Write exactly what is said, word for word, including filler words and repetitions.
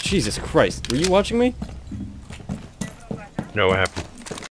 Jesus Christ. Were you watching me? No, what happened?